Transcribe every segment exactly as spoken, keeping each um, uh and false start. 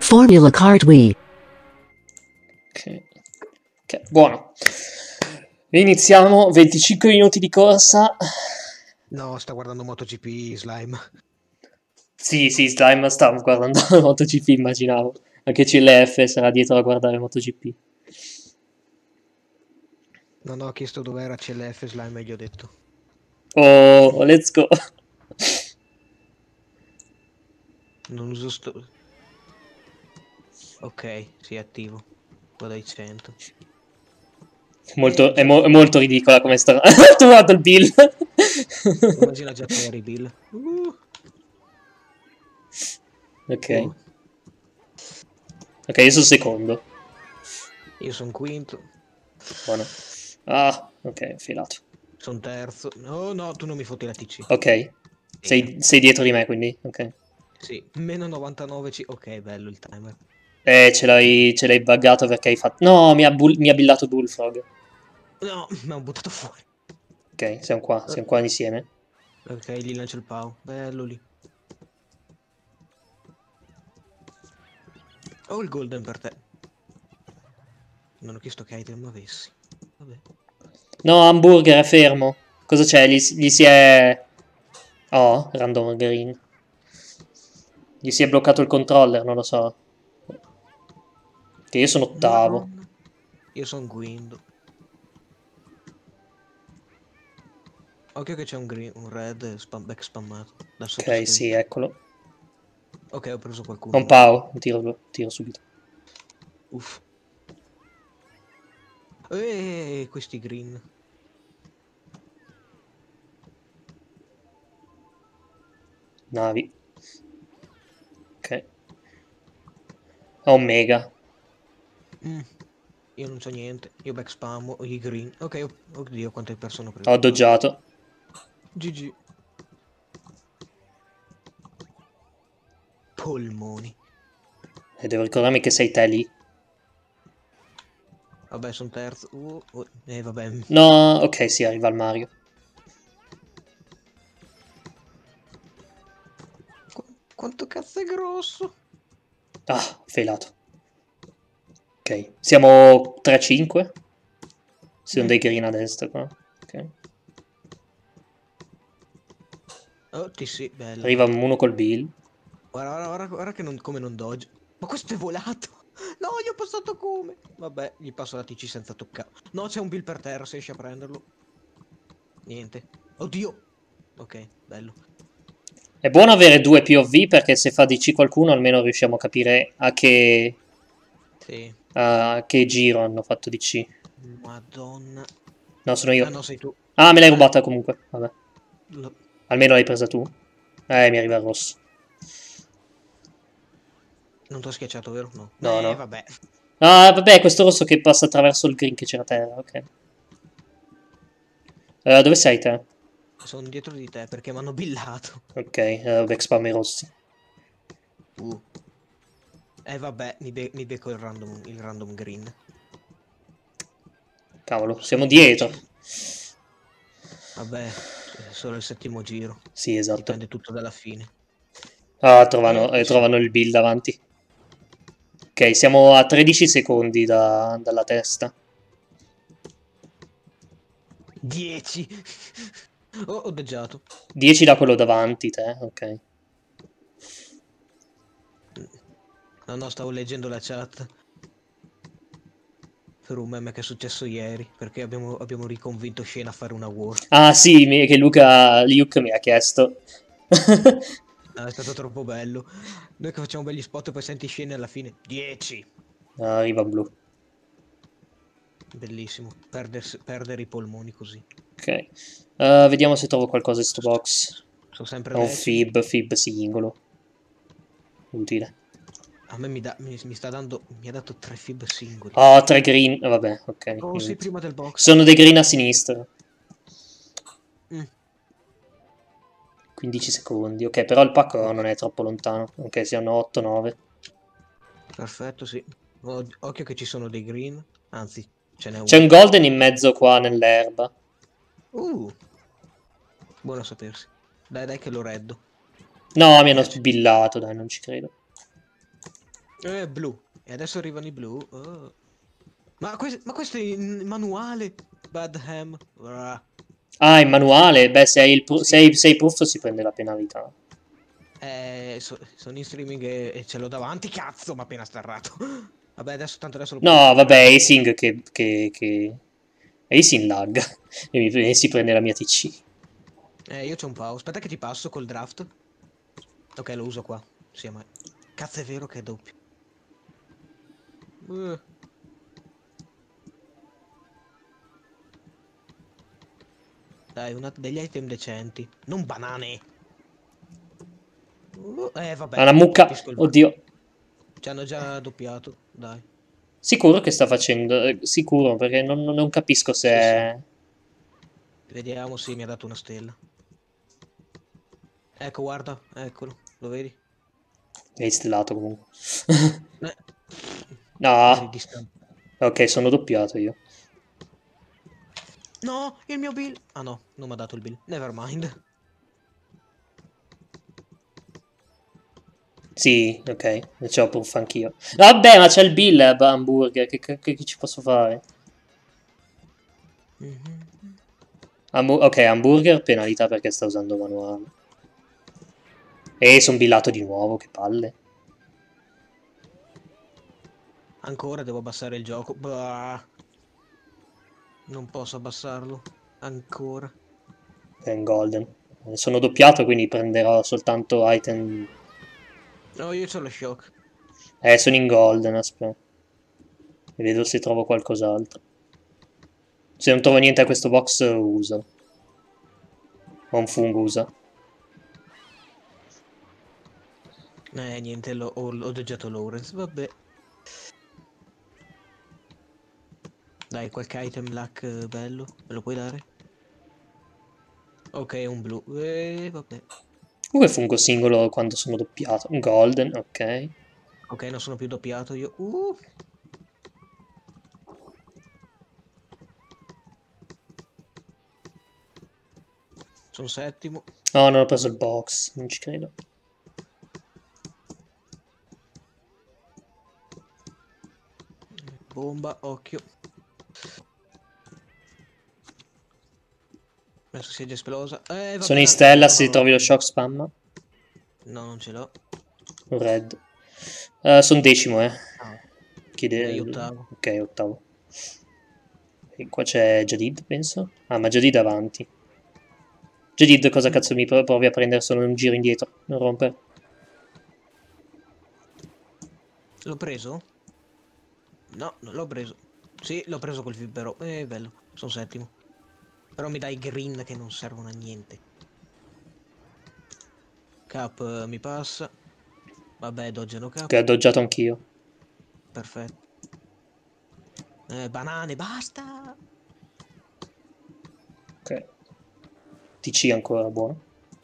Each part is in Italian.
Formula Card Wii. Ok, okay, buono. Iniziamo, venticinque minuti di corsa. No, sta guardando MotoGP, Slime. Sì, sì, Slime stavo guardando MotoGP, immaginavo. Anche C L F sarà dietro a guardare MotoGP. Non ho chiesto dov'era C L F, Slime, e gli ho detto. Oh, let's go. Non uso sto... Ok, sì, attivo. Vado ai cento. Molto, Eh, è, già- mo- è molto ridicola come sta. Ho trovato il Bill. Immagina già Terry Bill. Uh, Ok. uh, Ok, io sono secondo. io sono quinto. Buono. Ah, ok, filato. Sono terzo. No, no, tu non mi fotti la T C. Ok. Sei, sei dietro di me, quindi. Ok. Sì, meno novantanove C. Ok, bello il timer. Eh, ce l'hai ce l'hai buggato perché hai fatto... No, mi ha, bull- mi ha billato Bullfrog. No, mi hanno buttato fuori. Ok, siamo qua, siamo qua insieme. Ok, gli lancio il pau. Bello lì. Ho il golden per te. Non ho chiesto che item avessi. Vabbè. No, hamburger è fermo. Cosa c'è? Gli, gli si è... Oh, random green. Gli si è bloccato il controller, non lo so. Che io sono ottavo. Madonna. Io sono Guindo. Occhio che c'è un green, un red spam, back spammato dal Ok, sottoscritto. sì, eccolo. Ok, ho preso qualcuno. Un pau, tiro, tiro subito. Uff. Eeeh, questi green. Navi. Ok. Omega. Mm. Io non so niente. Io back spammo i green. Ok, oh, oddio, quante persone ho preso. Ho doggiato. G G. Polmoni. E devo ricordarmi che sei te lì. Vabbè, sono terzo. Uh, uh, eh, vabbè. No, ok, sì, arriva il Mario. Qu quanto cazzo è grosso? Ah, failato. Ok, siamo tre a cinque. Sono Mm. dei green a destra qua. Ok. Oh, T C, bello. Arriva uno col Bill. Guarda, guarda, guarda, guarda che non, come non dodge. Ma questo è volato. No, gli ho passato come? Vabbè, gli passo la T C senza toccare. No, c'è un Bill per terra, se riesci a prenderlo. Niente. Oddio. Ok, bello. È buono avere due P O V perché se fa D C qualcuno almeno riusciamo a capire a che, Sì. a che giro hanno fatto D C. Madonna. No, sono io. Ah, no, sei tu. Ah, me l'hai Eh, rubata comunque. Vabbè. lo- Almeno l'hai presa tu. Eh, mi arriva il rosso. Non ti ho schiacciato, vero? No. No, Eh, no. vabbè. Ah, vabbè, questo rosso che passa attraverso il green che c'era a terra, ok. Uh, dove sei te? Sono dietro di te perché mi hanno billato. Ok, uh, back spam i rossi. Uh. Eh, vabbè, mi, be mi becco il random, il random green. Cavolo, siamo dietro. Vabbè, è solo il settimo giro. Sì, esatto. Dipende tutto dalla fine. Ah, trovano, Eh, eh, trovano il build davanti. Ok, siamo a tredici secondi da, dalla testa. dieci. Oh, ho deggiato. dieci da quello davanti, te, ok. No, no, stavo leggendo la chat. Per un meme che è successo ieri. Perché abbiamo, abbiamo riconvinto Shane a fare una war. Ah, sì, mi- che Luca, Luke mi ha chiesto. No, è stato troppo bello. Noi che facciamo belli spot e poi senti Shane alla fine. dieci. Ah, arriva blu. Bellissimo. Perdersi- perdere i polmoni così. Ok. Uh, vediamo se trovo qualcosa in sto box. Sono sempre È un decimo. fib, fib singolo. Utile. A me mi, da, mi, mi sta dando. Mi ha dato tre fib singoli. Oh, tre green. Vabbè, ok. Oh, sei prima del box. Sono dei green a sinistra. Mm. quindici secondi. Ok, però il pacco non è troppo lontano. Ok, siano otto nove. Perfetto, sì. Oh, occhio che ci sono dei green. Anzi, ce n'è uno. C'è un golden in mezzo qua nell'erba. Uh. Buono a sapersi. Dai, dai che lo reddo. No, mi hanno Piace. billato, dai, non ci credo. Eh, blu. E adesso arrivano i blu. Oh. Ma, que ma questo è in manuale. Bad ham. Ah. Ah, in manuale? Beh, se hai il pro- se Sì. hai- sei proof si prende la penalità. Eh, so- sono in streaming e, e ce l'ho davanti. Cazzo, ma appena starrato. Vabbè, adesso tanto adesso lo puoi No, fare. vabbè, Acing che... che, che... Acing lag. E, mi, e si prende la mia T C. Eh, io c'ho un pau. Aspetta che ti passo col draft. Ok, lo uso qua. Sì, ma... Cazzo, è vero che è doppio. Uh. Dai, una degli item decenti. Non banane. Uh, eh, Ma vabbè. la mucca... Capisco il... Oddio. Ci hanno già doppiato. Dai. Sicuro che sta facendo... eh, Sicuro, perché non, non capisco se Sì, sì. è... Vediamo se mi ha dato una stella. Ecco, guarda. Eccolo. Lo vedi? È stellato comunque. Eh. Eri No. distante. Ok, sono doppiato io. No, il mio bill. Ah no, non mi ha dato il bill. Never mind. Sì, ok, ce l'ho proof anch'io. Vabbè, ma c'è il bill, eh, hamburger, che, che, che ci posso fare? Mhm. Hambu- ok, hamburger, penalità perché sta usando manuale. E sono billato di nuovo, che palle. Ancora devo abbassare il gioco. Bah. Non posso abbassarlo. Ancora. È in golden. Sono doppiato, quindi prenderò soltanto item... No, io c'ho lo shock. Eh, sono in golden, aspetta. Vedo se trovo qualcos'altro. Se non trovo niente a questo box, uso. Ho un fungo, usa. Eh, niente, l'ho ho, ho doggiato Lawrence. Vabbè. Dai, qualche item luck eh, bello. Me lo puoi dare? Ok, un blu. Eh, vabbè. Come fungo singolo quando sono doppiato? Golden, ok. Ok, non sono più doppiato io. Uh. Sono settimo. No, non ho preso il box, non ci credo. Bomba, occhio. Adesso si è già esplosa. Eh, Sono vabbè, in anche io stella, se sono... trovi lo shock spam. No, non ce l'ho. Un red. Uh, sono decimo, eh. Ah, Chiede... eh, io ottavo. Ok, ottavo. E qua c'è Jadid, penso. Ah, ma Jadid avanti. Jadid, cosa Mm. cazzo mi pro- provi a prendere solo un giro indietro? Non rompere. L'ho preso? No, non l'ho preso. Sì, l'ho preso col vibero. Eh, bello. Sono settimo. Però mi dai green che non servono a niente. Cap eh, mi passa. Vabbè, doggiano cap. Che ho doggiato anch'io. Perfetto. Eh, banane, basta! Ok. T C ancora buono.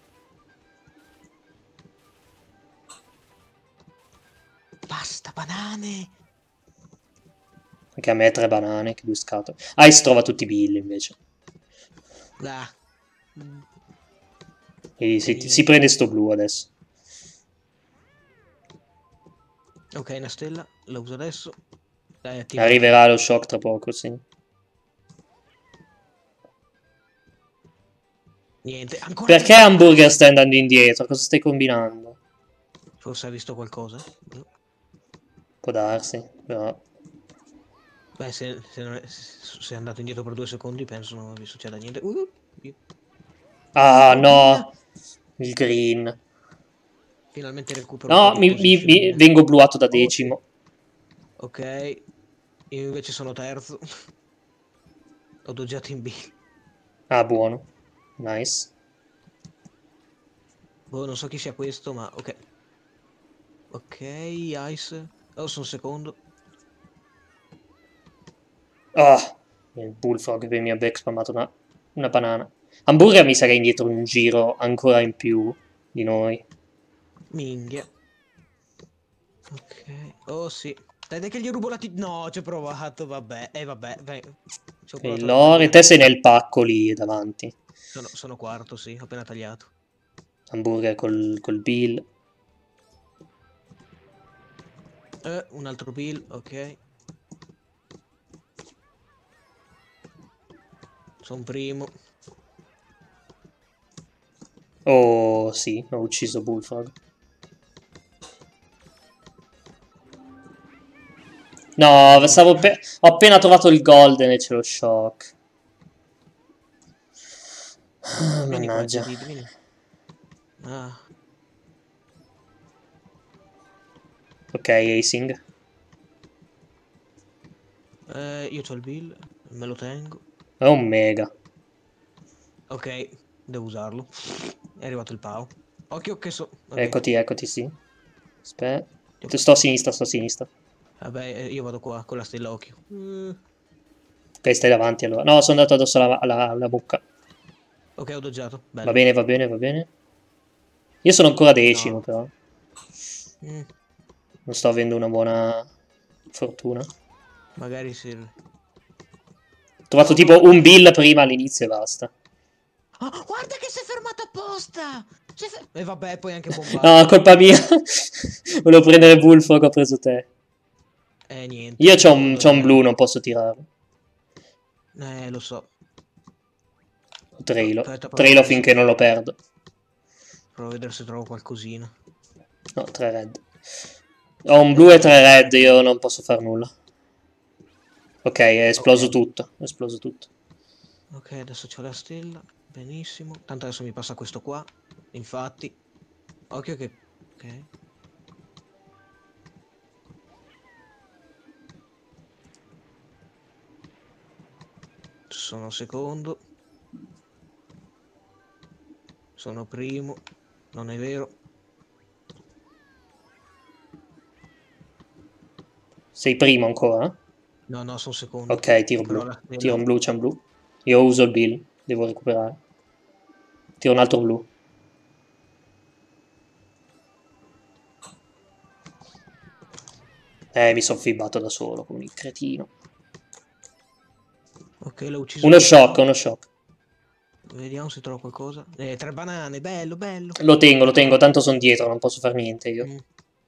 Basta, banane! Anche a me tre banane, che due scatole. Ice trova tutti i bill invece. Ah. Mm. E E si, si niente. prende sto blu adesso. Ok, una stella. La uso adesso. Dai, attiva. Arriverà lo shock tra poco, sì. Niente. Ancora Perché questa hamburger basta. stai andando indietro? Cosa stai combinando? Forse ha visto qualcosa? No. Può darsi, però... Beh, se, se, non è, se è andato indietro per due secondi, penso non vi succeda niente. Uh, io- Ah, no, green! no! Il green. Finalmente recupero un po' No, di mi, mi- mi- position. vengo bluato da Oh, sì. decimo. Ok. Io invece sono terzo. Ho doggiato in B. Ah, buono. Nice. Boh, non so chi sia questo, ma ok. Ok, Ice. Oh, sono secondo. Ah, il bullfrog che mi ha back spammato una, una banana. Hamburger mi sarei indietro un giro ancora in più di noi. Minghia. Ok. Oh, sì. Dai, dai che gli rubo la t... No, ci ho provato, vabbè. Eh, vabbè, vai. Ci ho Ok, provato a Lore, sbagliare. te sei nel pacco lì davanti. Sono, sono quarto, sì, ho appena tagliato. Hamburger col, col bill. Eh, un altro bill, ok. Sono primo. Oh, sì, ho ucciso Bullfrog. No, stavo pe- ho appena trovato il golden e c'è lo shock. Ah, Vieni qua, mannaggia. Jadid, vieni. Ah, Ok, acing. eh, io c'ho il bill, me lo tengo. È un mega. Ok, devo usarlo. È arrivato il pao. Occhio che so... Ok. Eccoti, eccoti, sì. Aspetta. Sto a sinistra, sto a sinistra. Vabbè, eh, io vado qua con la stella occhio. Mm, Ok, stai davanti allora. No, sono andato addosso alla, alla, alla bocca. ok, ho doggiato. Va Bello. bene, va bene, va bene. Io sono ancora decimo, No. però. Mm, Non sto avendo una buona fortuna. Ho magari serve. trovato No, tipo no. un bill prima all'inizio e basta. Oh, guarda che si è fermato apposta! Si è fer- E vabbè, poi anche bombato. No, colpa mia. Volevo prendere Bullfrog, ho preso te. Eh, niente. Io c'ho Ho un, c'ho un doggiato. blu, non posso tirarlo. Eh, lo so. Oh, Trailo. aspetta, provo a Trailo vedere se... finché non lo perdo. Provo a vedere se trovo qualcosina. No, tre red. Ho un blu e Eh, tre red, io non posso far nulla. Ok, è esploso ok. tutto. È esploso tutto. Ok, adesso c'ho la stella. Benissimo. Tanto adesso mi passa questo qua. Infatti. Occhio che... Ok. Sono secondo. Sono primo. Non è vero. Sei primo ancora? No, no, sono secondo. Ok, tiro Però blu. la Tiro stella... un blu, c'è un blu. Io uso il bill, devo recuperare. Tiro un altro blu. Eh, mi sono fibbato da solo come un cretino. Ok, l'ho ucciso Uno io. shock, uno shock. Vediamo se trovo qualcosa. Eh, tre banane, bello, bello. Lo tengo, lo Aspetta, tengo, provo. tanto sono dietro, non posso fare niente io. Mm.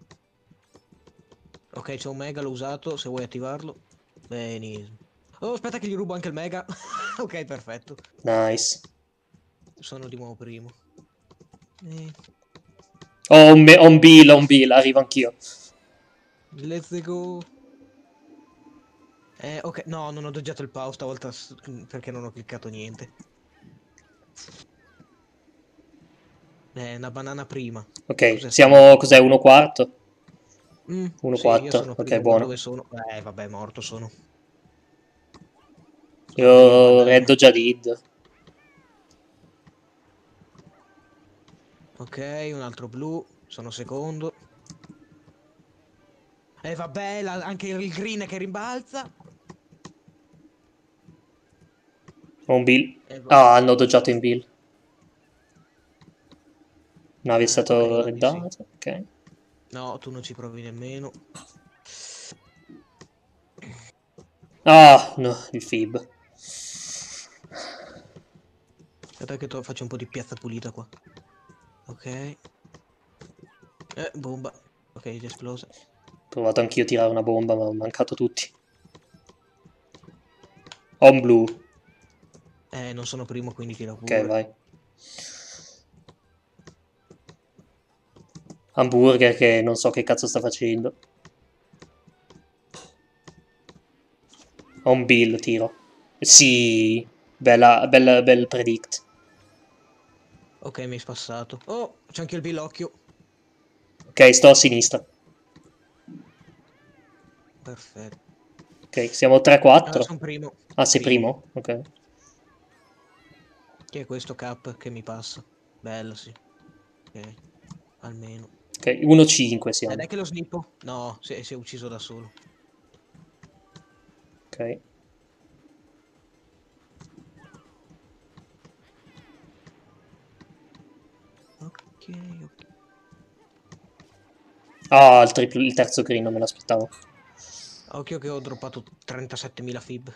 Ok, c'è un mega, l'ho usato, se vuoi attivarlo. Benissimo. Oh, aspetta che gli rubo anche il mega. Ok, perfetto. Nice. Sono di nuovo primo. Eh, Ho un, ho un bill, ho un bill, arrivo anch'io. let's go. Eh, ok, no, non ho doggiato il pau stavolta s- perché non ho cliccato niente. Eh, una banana prima. Ok, Cos'è sta siamo... banana? Cos'è? Uno quarto? Mm, Uno sì, io quattro. sono Ok, primo, ma buono. dove sono? Eh, vabbè, morto sono. Oddio, Io guarda. reddo già Did. Ok, un altro blu. Sono secondo. E eh, vabbè, la- anche il green che rimbalza. Ho un bill. Eh, va- Ah, hanno doggiato in bill. Nave è eh, ok, stato quindi sì. reddato. Ok. No, tu non ci provi nemmeno. Ah, no, il fib. Aspetta che to- faccio un po' di piazza pulita qua. Ok. Eh, bomba. Ok, è esplosa. Ho provato anch'io a tirare una bomba, ma ho mancato tutti. Ho un blu. Eh, non sono primo, quindi tira Ok, pure. vai. Hamburger che non so che cazzo sta facendo. Ho un bill, tiro. Sì, bella, bella, bel predict. Ok, mi hai spassato. Oh, c'è anche il billocchio. Ok, sto a sinistra. Perfetto. Ok, siamo Ah, tre quattro. sono primo. Ah, sei Primo. primo? Ok. Che è questo cap che mi passa? Bello, sì. Ok, almeno. Ok, uno cinque Eh, siamo. dai che lo snippo. No, si è, si è ucciso da solo. Ok. Ok, ok. Ah, il, triplo, il terzo green, non me l'aspettavo. Occhio che ho droppato trentasettemila fib.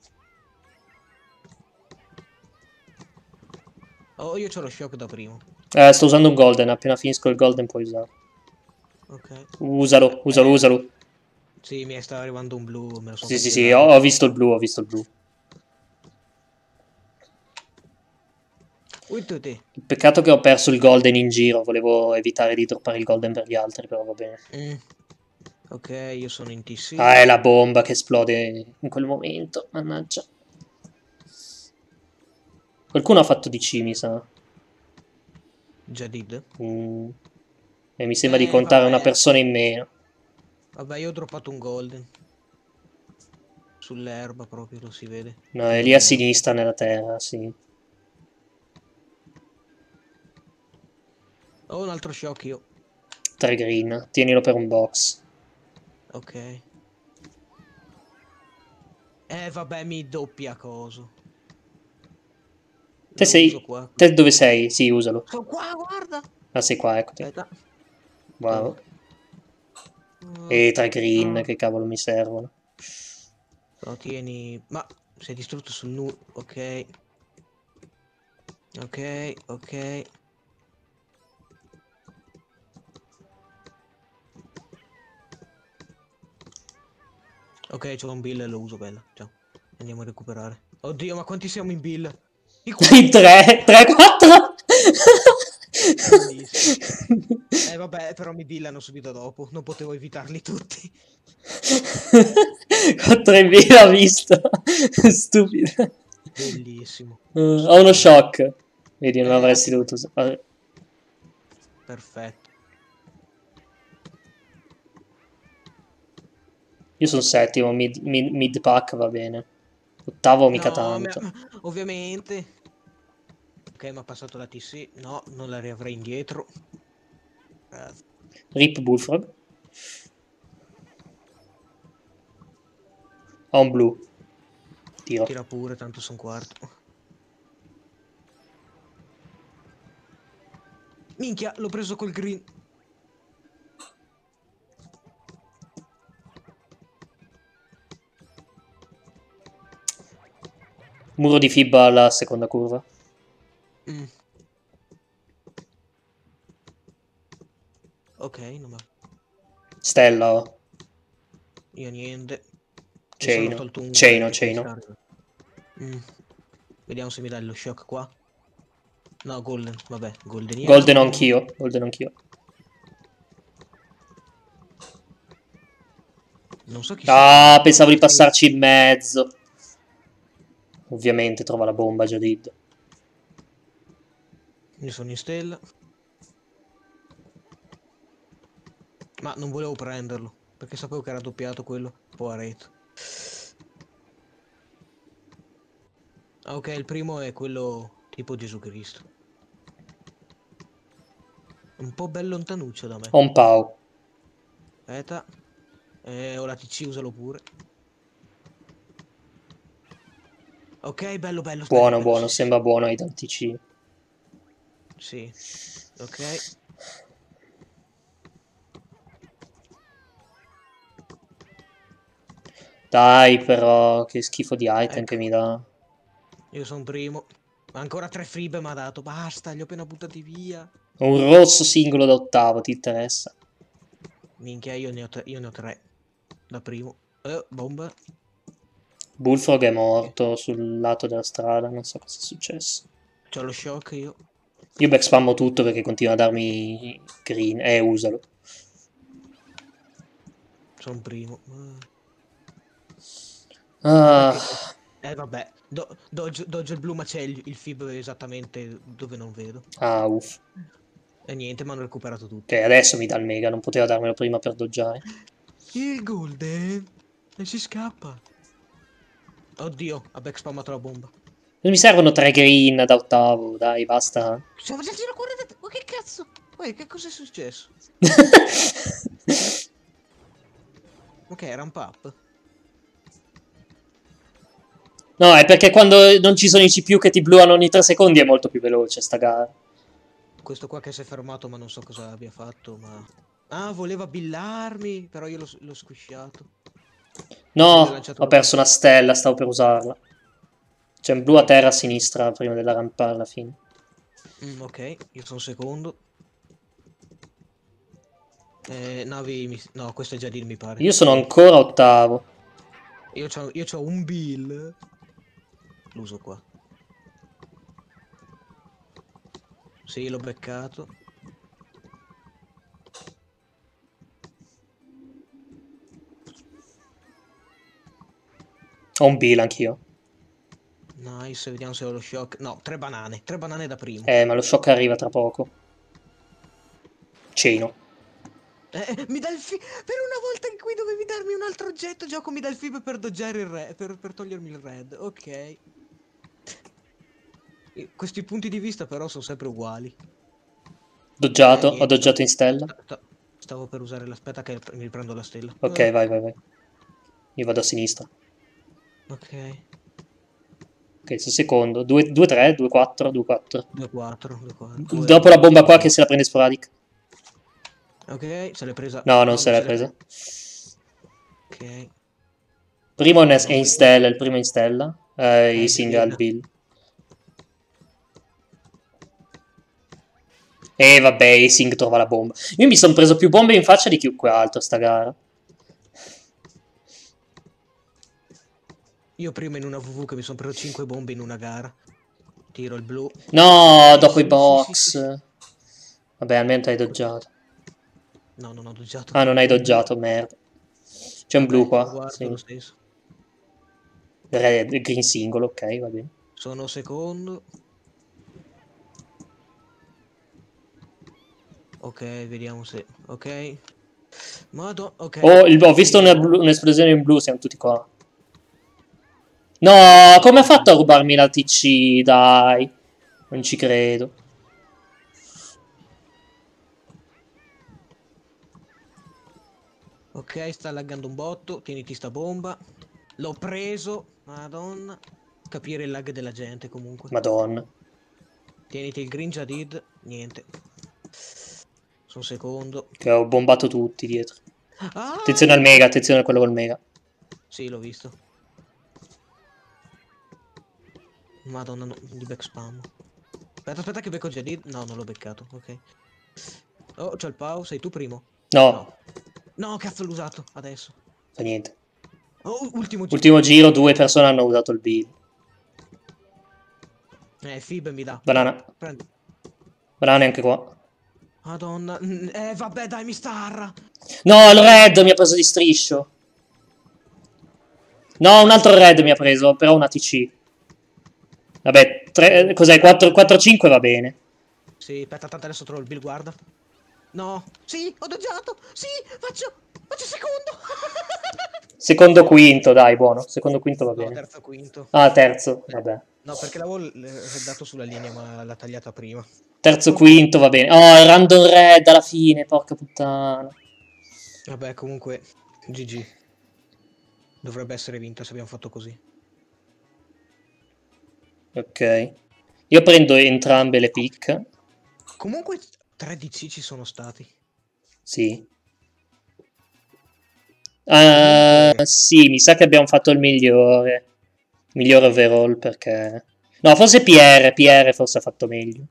Oh, io c'ho lo shock da primo. Eh, sto usando un golden, appena finisco il golden puoi usarlo. Ok. Usalo, usalo, Eh, usalo. Sì, mi sta arrivando un blu, me lo sono Sì, sì, sì, cancellato. ho, ho visto il blu, ho visto il blu. Ui, tu te. Peccato che ho perso il golden in giro, volevo evitare di droppare il golden per gli altri, però va bene. Mm. Ok, io sono in T C. Ah, è la bomba che esplode in quel momento, mannaggia. Qualcuno ha fatto D C, mi sa. Jadid. Mm. E mi sembra di Eh, contare una vabbè. persona in meno. Vabbè, io ho droppato un golden. Sull'erba proprio lo si vede. No, Che è l'ho lì a minato. sinistra nella terra, sì. Ho un altro shock io. Tre green, tienilo per un box. Ok. Eh, vabbè, mi doppia coso. Te Lo uso sei... qua. Te dove sei? Sì, usalo. Sono qua, guarda. Ah, sei qua, eccoti. Aspetta. Bravo. Oh. Uh, E tre green, uh. che cavolo mi servono. Lo tieni. Ma sei distrutto sul nu. Ok. Ok, ok. Ok, c'ho un bill e lo uso, bella. Ciao. Andiamo a recuperare. Oddio, ma quanti siamo in bill? I In tre, tre, quattro. Bellissimo. Eh vabbè, però mi billano subito dopo. Non potevo evitarli tutti. quattro in via, visto. Stupido. Bellissimo. Uh, ho uno Stupendo. shock. Vedi, non Eh, avresti anche dovuto usare. perfetto. Io sono settimo, mid, mid, mid pack va bene. Ottavo mica No, mi ha- tanto. ovviamente. Ok, mi ha passato la T C. No, non la riavrei indietro. Grazie. Rip Bullfrog. Ho un blu. Tiro. Tira pure, tanto sono quarto. Minchia, l'ho preso col green. Muro di fibba alla seconda curva. Mm. Ok, non va. Stella ho. Io niente. Mi sono Chaino. tolto un Chaino, golden che chaino. sta arrivando. Mm. Vediamo se mi dà lo shock qua. No, golden, vabbè, Golden ho goldeniamo. anch'io. Golden anch'io. Non so chi sia. Ah, pensavo di passarci in mezzo. Ovviamente trova la bomba, Jadid. Io sono in stella. Ma non volevo prenderlo. Perché sapevo che era doppiato quello. Poveretto. Ah, ok, il primo è quello tipo Gesù Cristo. Un po' ben lontanuccio da me. Ho un Pau. Aspetta. Eh, ho la T C, usalo pure. Ok, bello, bello, bello, Buono, bello, buono. sì, sì. Sembra buono ai tanti C. Sì. Ok. Dai, però, che schifo di item che Ecco, mi dà. io sono primo. Ancora tre frib mi ha dato. Basta, li ho appena buttati via. Un rosso singolo da ottavo, ti interessa? Minchia, io ne ho, tre- io ne ho tre. Da primo. Eh, bomba. Bullfrog è morto sul lato della strada, non so cosa è successo. C'ho lo shock io. Io backspammo tutto perché continua a darmi green. Eh, usalo. Sono primo. Eh. Guarda Ah, che... Eh vabbè, Do- dodge, dodge il blu ma c'è il, il fib esattamente dove non vedo. ah, uff. E niente, mi hanno recuperato Ok, tutti. adesso mi dà il mega, non poteva darmelo prima per doggiare. Il golden! E si scappa. Oddio, ha backspammato la bomba. Non mi servono tre green da ottavo, dai, basta. Siamo già giro quaranta... Ma che cazzo? Poi che cosa è successo? Ok, ramp up. No, è perché quando non ci sono i C P U che ti bluano ogni tre secondi è molto più veloce sta gara. Questo qua che si è fermato ma non so cosa abbia fatto, ma... Ah, voleva billarmi, però io l'ho l'ho squisciato. Perché gli ho No, lanciato ho la perso bomba. una stella, stavo per usarla. C'è un blu a terra a sinistra prima della rampa alla fine. Mm, ok, io sono secondo. Eh, navi... mi- No, questo è Jadid mi pare. Io sono Sì. ancora ottavo. Io c'ho, io c'ho un bill. L'uso qua. Sì, l'ho beccato. Ho un bill anch'io. Nice, vediamo se ho lo shock. No, tre banane. Tre banane da primo. Eh, ma lo shock arriva tra poco. Ceno. Eh, mi dà il fi... Per una volta in cui dovevi darmi un altro oggetto, gioco mi dà il fib per doggiare il red. Per, per togliermi il red. Ok. E questi punti di vista però sono sempre uguali. Doggiato, Eh, ho niente. doggiato in stella. Sta- sta- Stavo per usare l'aspetta che mi riprendo la stella. Ok, Eh, vai, vai, vai. Io vado a sinistra. ok. Ok, sono secondo. due tre, due quattro, due quattro. due quattro, due quattro. Dopo la bomba qua che se la prende sporadic. Ok, se l'è presa. No, non No, se non l'è se l'è presa. Ok. Primo è No, in poi- stella, il primo in stella. Eh, Eh, i single Bill. bill. E vabbè, Ising trova la bomba. Io mi sono preso più bombe in faccia di chiunque altro sta gara. Io prima in una V V che mi sono preso cinque bombe in una gara. Tiro il blu. No, Sì, dopo i sì, sì, sì, box. sì, sì. Vabbè, almeno hai doggiato. No, non ho doggiato. Ah, non hai doggiato, merda. C'è un blu Vabbè, qua. guardo Sì. lo stesso. Red, green single, ok, va bene. Sono secondo. Ok, vediamo se... Ok. Mado, ok. Oh, il- ho visto una blu- un'esplosione in blu, siamo tutti qua. No, come ha fatto a rubarmi la T C? Dai. Non ci credo. Ok, sta laggando un botto. Tieniti sta bomba. L'ho preso. Madonna. Capire il lag della gente comunque. Madonna. Tieniti il green Jadid. Niente. Sono secondo. Che ho bombato tutti dietro. Ah! Attenzione al mega, attenzione a quello col mega. Sì, l'ho visto. Madonna, no, di back spam. Aspetta, aspetta che becco Jadid. No, non l'ho beccato, ok. Oh, c'ho il Pau, sei tu primo? No, No. No, cazzo l'ho usato, adesso. fa niente. Oh, ultimo giro. Ultimo giro, due persone hanno usato il bill. Eh, Fib mi dà. Banana. Prendi. Banane anche qua. Madonna. Mm, Eh, vabbè, dai, mi starra. No, il red mi ha preso di striscio. No, un altro red mi ha preso, però una T C. Vabbè, tre- cos'è? quattro cinque va bene. Sì, aspetta, tanto adesso trovo il Bill, guarda. No. Sì, ho doggiato. Sì, faccio... Faccio secondo. Secondo quinto, dai, buono. Secondo quinto va No, bene. terzo quinto. Ah, terzo, Eh, vabbè. No, perché l'avevo dato sulla linea, ma l'ha tagliata prima. Terzo Ok. quinto va bene. Oh, il random red alla fine, porca puttana. Vabbè, comunque, G G. Dovrebbe essere vinta se abbiamo fatto così. Ok. Io prendo entrambe le pick. Comunque, tre D C ci sono stati. Sì. Uh, Comunque... sì, mi sa che abbiamo fatto il migliore. Migliore overall perché... No, forse P R. P R forse ha fatto meglio.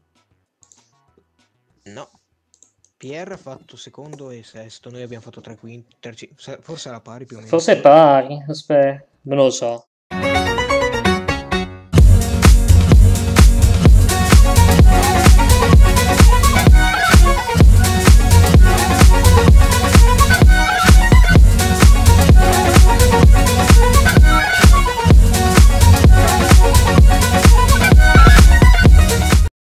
No. P R ha fatto secondo e sesto. Noi abbiamo fatto tre quinti. Terzi... Forse era pari più o meno. Forse è pari. Aspetta, non lo so.